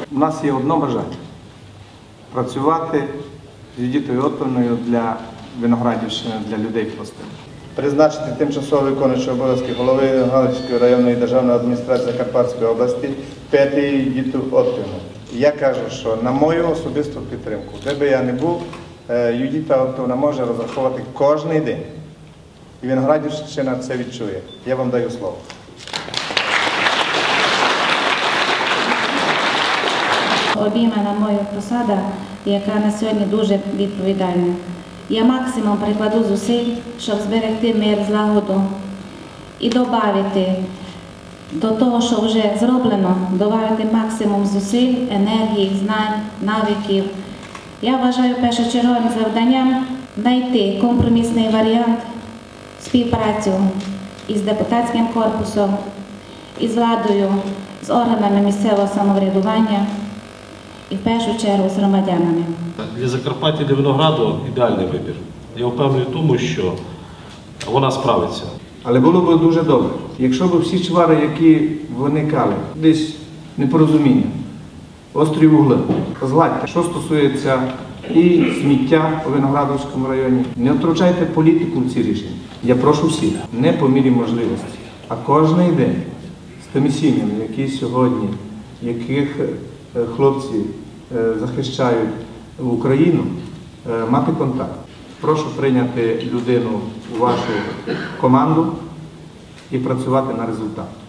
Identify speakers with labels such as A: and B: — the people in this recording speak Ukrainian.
A: У нас є одне бажання – працювати з Юдітою Отовною для Виноградівщини, для людей простих. Призначити тимчасово виконуючого обов'язки голови Галицької районної державної адміністрації Закарпатської області Петію Юдіту Отовну. Я кажу, що на мою особисту підтримку, де би я не був, Юдіта Отовна може розраховувати кожен день. І Виноградівщина це відчує. Я вам даю слово.
B: Обіймана моя посада, яка на сьогодні дуже відповідальна. Я максимум прикладу зусиль, щоб зберегти мир, злагоду і додати до того, що вже зроблено, додати максимум зусиль, енергії, знань, навиків. Я вважаю першочерговим завданням знайти компромісний варіант співпрацю із депутатським корпусом, із владою, з органами місцевого самоврядування і в першу чергу з громадянами.
C: Для Закарпаття, для Винограду ідеальний вибір. Я впевнений в тому, що вона справиться.
A: Але було б дуже добре, якщо б всі чвари, які виникали, десь непорозуміння, острі вугли, згладьте. Що стосується і сміття у Виноградовському районі, не втручайте політику в ці рішення. Я прошу всіх, не по мірі можливості, а кожен день з тими сім'ями, які сьогодні, яких хлопці захищають Україну, мати контакт. Прошу прийняти людину у вашу команду і працювати на результат.